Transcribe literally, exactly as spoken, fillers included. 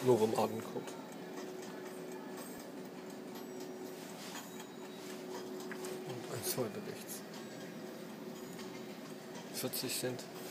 Novum Agencode. Und eins weiter rechts. vierzig Cent.